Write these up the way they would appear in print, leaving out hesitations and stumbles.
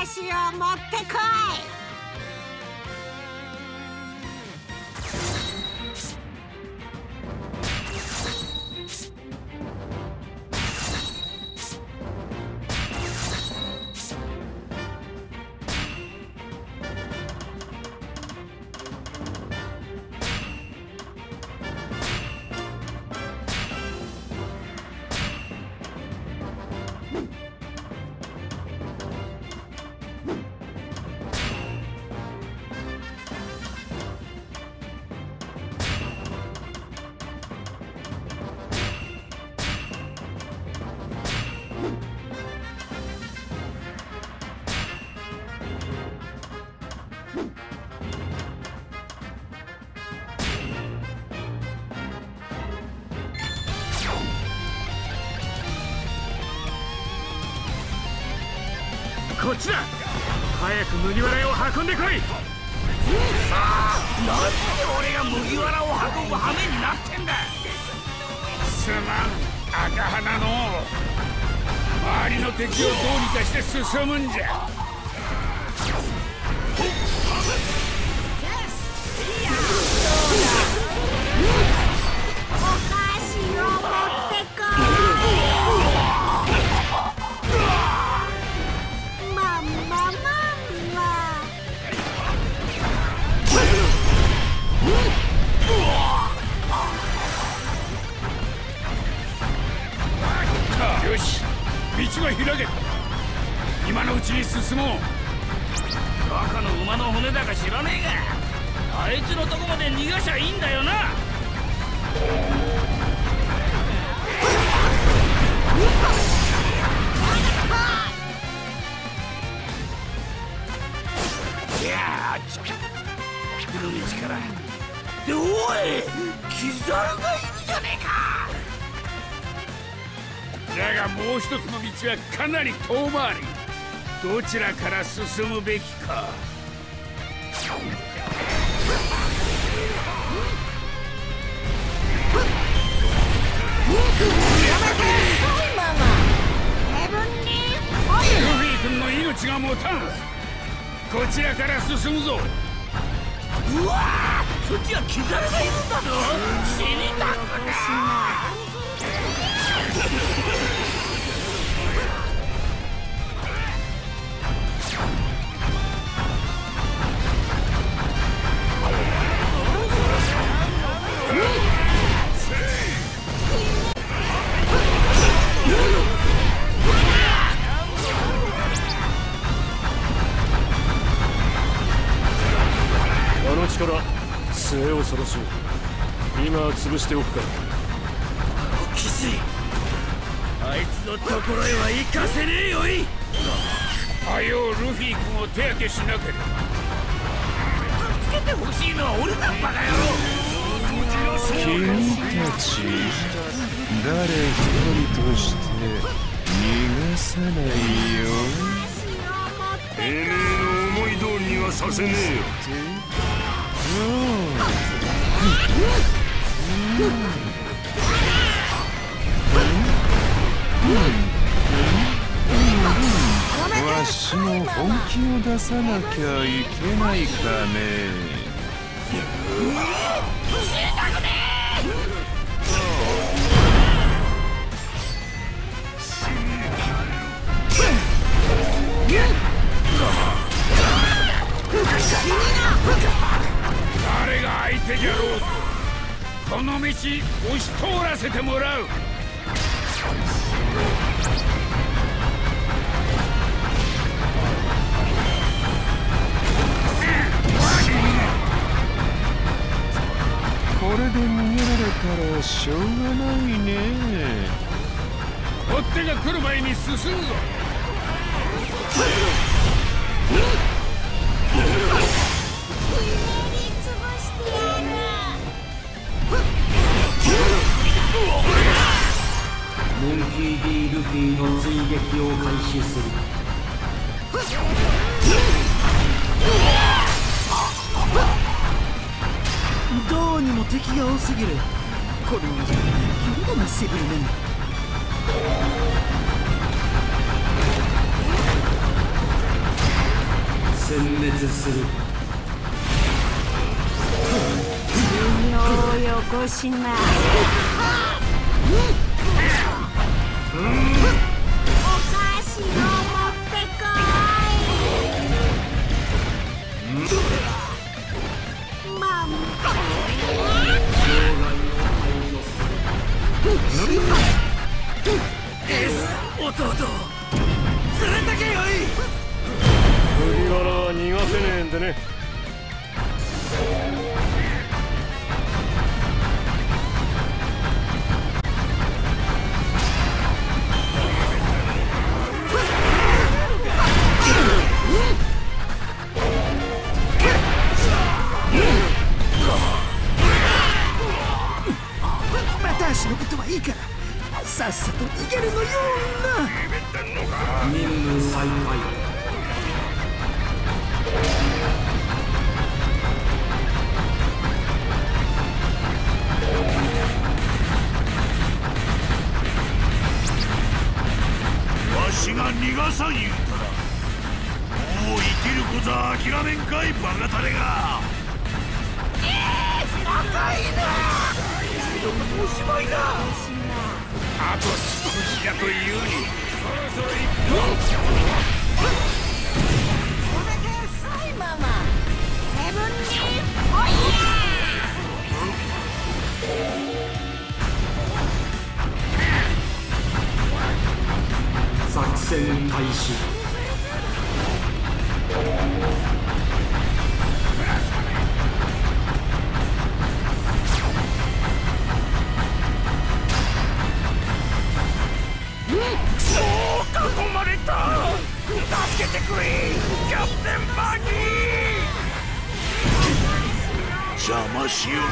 しを持ってこい。 こっちだ。早く麦わらを運んでこい。さあ、なんで俺が麦わらを運ぶ羽目になってんだ。すまん、赤鼻の。周りの敵をどうにかして進むんじゃ。 お菓子を持ってこい。まんままんま。 よし、道が開けた。今のうちに進もう。赤の馬の骨だか知らねえが、あいつのとこまで逃がしゃいいんだよな。いやー、この道からで、おい、キザルがいるじゃねえか。だがもう一つの道はかなり遠回り。どちらから進むべきか。ルフィ君の命が持たん。こちらから進むぞ。うわー、そっちはキザルがいるんだぞ。死にたくな。 あの力、末恐ろしい。今は潰しておくから。 きつい。あいつのところへは行かせねえよい。はよルフィ君を手当てしなければ。助けてほしいのは俺だ、バカ野郎。 君たち誰一人として逃がさないよ。 てめえの思い通りにはさせねえよ。 わしの本気を出さなきゃいけないかね。 誰が相手じゃろうとこの道押し通らせてもらう。 これで逃げられたらしょうがないね。 追っ手が来る前に進むぞ。 モンキー D ルフィの追撃を開始する。どうにも敵が多すぎる。これまでキリがなセブルメン。 殲滅する。 寿命をよこしな。お菓子を持ってこい。マン弟連れてけよい。 麦わらは逃がせねえんでね。 また足のことはいいからさっさと逃げるのよな。任務再開。 わしが逃がさん言うたらもう生きることは諦めんかいバカタレが。赤いなおしまいだ。あと少しやというにそろそろ行くぞ。 おめでさいママ。ヘブンにファイヤー。作戦開始。 囲まれた。助けてくれキャプテンバギー。邪魔しよる。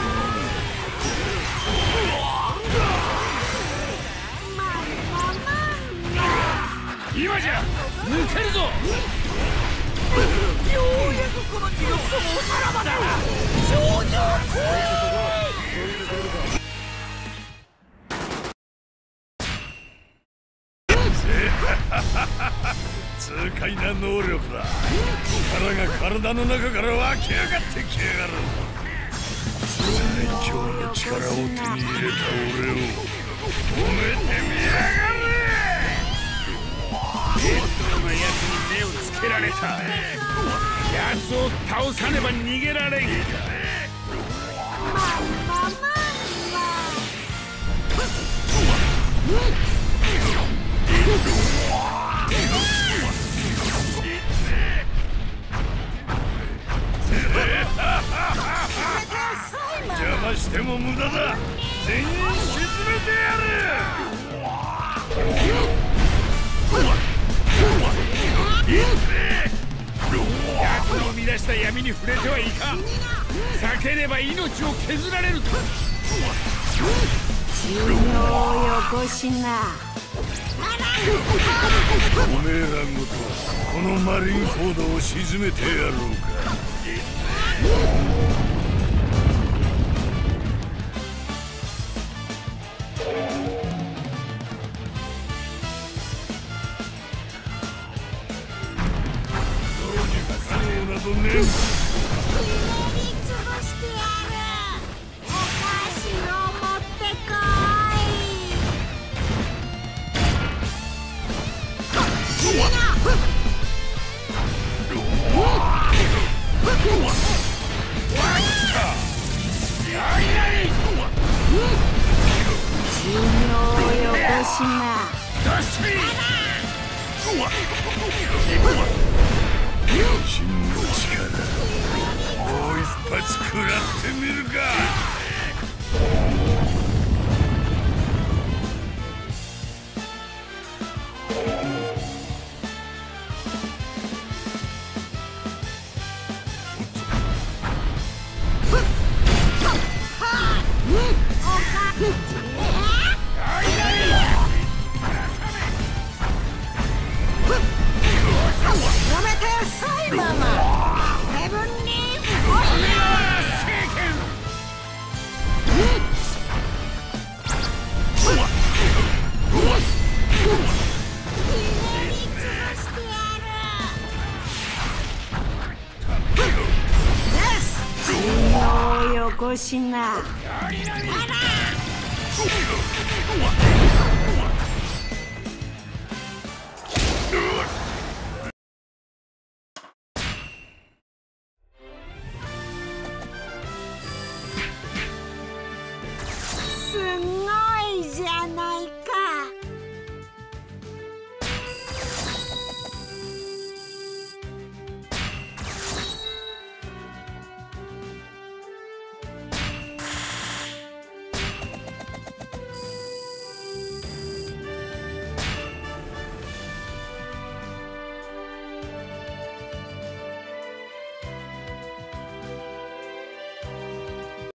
今じゃ抜けるぞ。ようやくこの地獄もさらばだ。頂上痛快な能力だ。力が体の中から湧き上がってきやがる。最強の力を手に入れた俺を褒めてみやがれ。ヘッドのやつに目をつけられた。やつを倒さねば逃げられん。邪魔しても無駄だ。全員沈めてやる。奴の生み出した闇に触れてはいかん。避ければ命を削られる。 寿命をよこしな。 おめえらごとこのマリンフォードを沈めてやろうか。どうにか可能などね。 ひねり潰してやる。お菓子を持ってこい。寿命をよこしな。 真の力もう一発食らってみるか。 やめてさいママ。ヘブンにファイヤー。 しな。